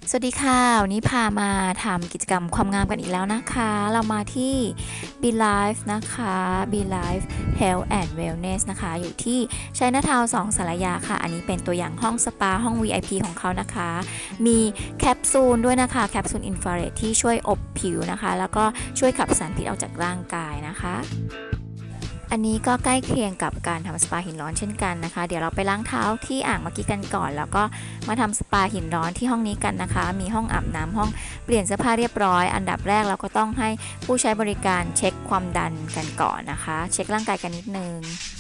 สวัสดีค่ะวันนี้พามาทำกิจกรรมความงามกันอีกแล้วนะคะเรามาที่ Be Life นะคะ Be Life Health and Wellness นะคะอยู่ที่ชัยนาทาวน์2 สารยาค่ะอันนี้เป็นตัวอย่างห้องสปาห้อง VIP ของเขานะคะมีแคปซูลด้วยนะคะแคปซูลอินฟราเรดที่ช่วยอบผิวนะคะแล้วก็ช่วยขับสารพิษออกจากร่างกายนะคะอันนี้ก็ใกล้เคียงกับการทำสปาหินร้อนเช่นกันนะคะเดี๋ยวเราไปล้างเท้าที่อ่างเมื่อกี้กันก่อนแล้วก็มาทำสปาหินร้อนที่ห้องนี้กันนะคะมีห้องอาบน้ำห้องเปลี่ยนเสื้อผ้าเรียบร้อยอันดับแรกเราก็ต้องให้ผู้ใช้บริการเช็คความดันกันก่อนนะคะเช็คร่างกายกันนิดนึง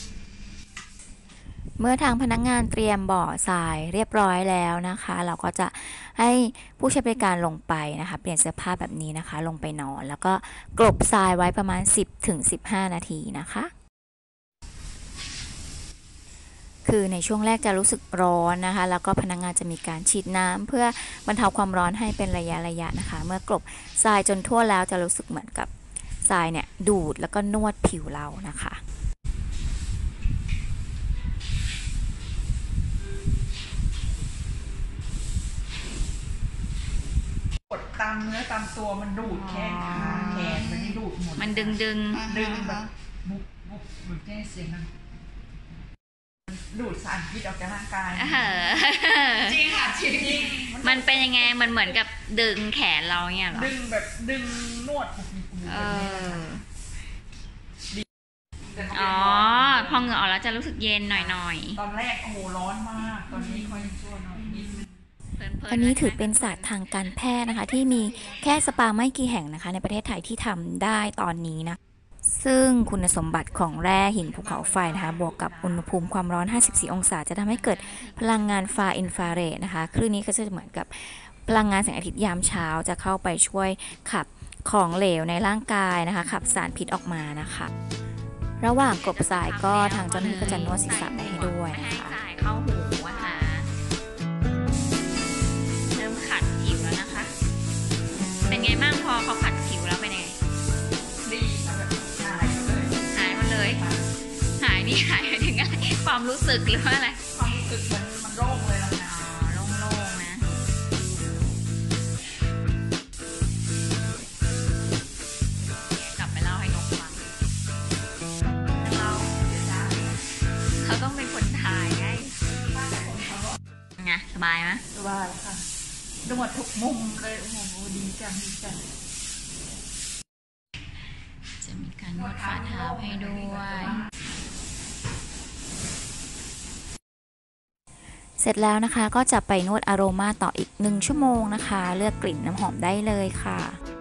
เมื่อทางพนักงานเตรียมบ่อทรายเรียบร้อยแล้วนะคะเราก็จะให้ผู้ใช้บริการลงไปนะคะเปลี่ยนเสื้อผ้าแบบนี้นะคะลงไปนอนแล้วก็กลบทรายไว้ประมาณ 10-15 นาทีนะคะคือในช่วงแรกจะรู้สึกร้อนนะคะแล้วก็พนักงานจะมีการฉีดน้ำเพื่อบรรเทาความร้อนให้เป็นระยะนะคะเมื่อกลบทรายจนทั่วแล้วจะรู้สึกเหมือนกับทรายเนี่ยดูดแล้วก็นวดผิวเรานะคะกดตามเนื้อตามตัวมันดูดแขนขาแขนมันดูดหมดมันดึงแบบบุบเหมือนแก้เสียงมันดูดสารพิษออกจากร่างกายจริงค่ะจริงมันเป็นยังไงมันเหมือนกับดึงแขนเราเนี่ยหรอดึงนวดอ๋อพอเหงื่อออกแล้วจะรู้สึกเย็นหน่อยตอนแรกโอ้โหร้อนมากตอนนี้ค่อยชั่วหน่อยนิดนึงอันนี้ถือเป็นศาสตร์ทางการแพทย์นะคะที่มีแค่สปาไม่กี่แห่งนะคะในประเทศไทยที่ทำได้ตอนนี้นะซึ่งคุณสมบัติของแร่หินภูเขาไฟนะคะบวกกับอุณหภูมิความร้อน 54 องศาจะทำให้เกิดพลังงานฟาอินฟราเรดนะคะคลื่นนี้ก็จะเหมือนกับพลังงานแสงอาทิตย์ยามเช้าจะเข้าไปช่วยขับของเหลวในร่างกายนะคะขับสารพิษออกมานะคะระหว่างกลบทรายก็ทางเจ้าหน้าที่ก็จะนวดศีรษะให้ด้วยนะคะเข้าหูนะคะเริ่มขัดผิวแล้วนะคะเป็นไงบ้างพอเขาขัดผิวแล้วเป็นไงดีแบบหายหมดเลยหายนี่หายถึงอะไรความรู้สึกหรือว่าอะไรความรู้สึกมันโล่งเลยล่ะนะโล่งนะกลับไปเล่าให้นกฟังเขาต้องเป็นคนถ่ายไงสบายไหมสบายค่ะนวดทุกมุมเลยโอ้โหดีจังจะมีการนวดฝ่าเท้าให้ด้วยเสร็จแล้วนะคะก็จะไปนวดอโรมาต่ออีก1 ชั่วโมงนะคะเลือกกลิ่นน้ำหอมได้เลยค่ะ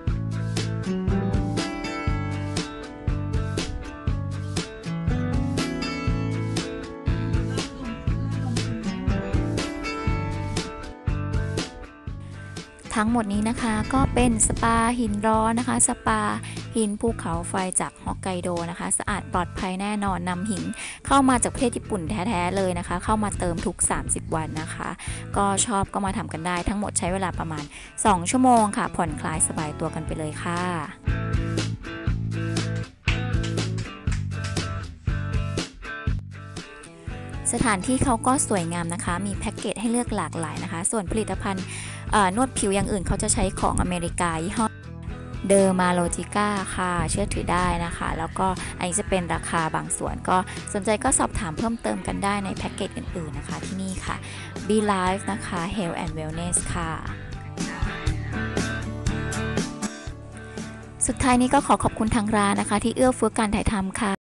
ทั้งหมดนี้นะคะก็เป็นสปาหินร้อนนะคะสปาหินภูเขาไฟจากฮอกไกโดนะคะสะอาดปลอดภัยแน่นอนนำหินเข้ามาจากประเทศญี่ปุ่นแท้ๆเลยนะคะเข้ามาเติมทุก30 วันนะคะก็ชอบก็มาทำกันได้ทั้งหมดใช้เวลาประมาณ2 ชั่วโมงค่ะผ่อนคลายสบายตัวกันไปเลยค่ะสถานที่เขาก็สวยงามนะคะมีแพ็กเกจให้เลือกหลากหลายนะคะส่วนผลิตภัณฑ์นวดผิวอย่างอื่นเขาจะใช้ของอเมริกายี่ห้อเดอร์มาโลจิก้าค่ะเชื่อถือได้นะคะแล้วก็อันนี้จะเป็นราคาบางส่วนก็สนใจก็สอบถามเพิ่มเติมกันได้ในแพ็กเกจอื่นๆนะคะที่นี่ค่ะ Be Life นะคะ Health and Wellness ค่ะสุดท้ายนี้ก็ขอขอบคุณทางร้านนะคะที่เอื้อเฟื้อการถ่ายทำค่ะ